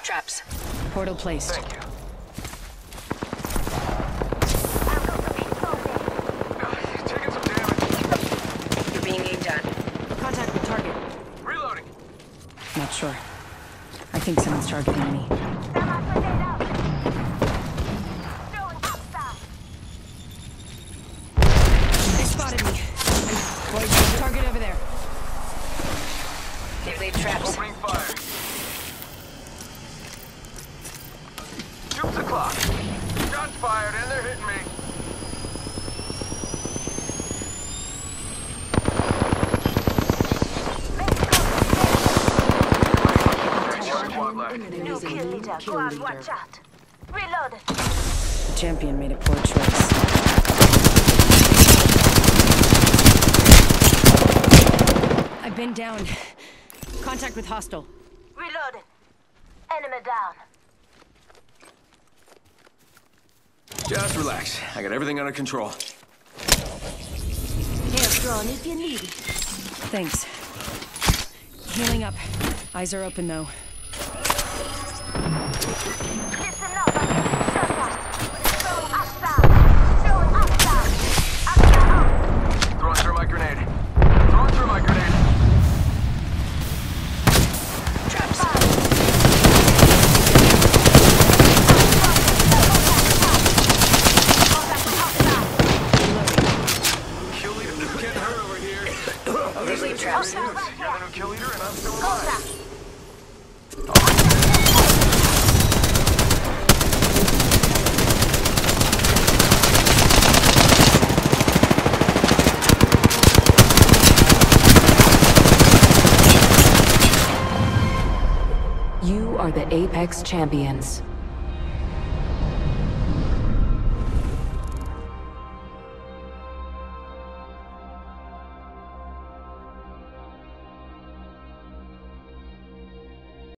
Traps. Portal placed. Thank you. Taking some damage. You're being aimed at. Contact with target. Reloading. Not sure. I think someone's targeting me. They spotted me. Boys, target over there. They've laid traps. Opening fire. Shoot the clock. Shots fired and they're hitting me. New kill leader, go on, watch out. Reload. Champion made a poor choice. I've been down. Contact with hostile. Reload. Enemy down. Just relax. I got everything under control. Hair drawn if you need it. Thanks. Healing up. Eyes are open though. Listen up, shut up. Throwing us down. Throwing us down. Up. Throwing thermite grenade. Throwing thermite grenade. Traps. Kill leader getting hurt over here. They've laid traps. You're the new kill leader and I'm still alive. You are the Apex Champions.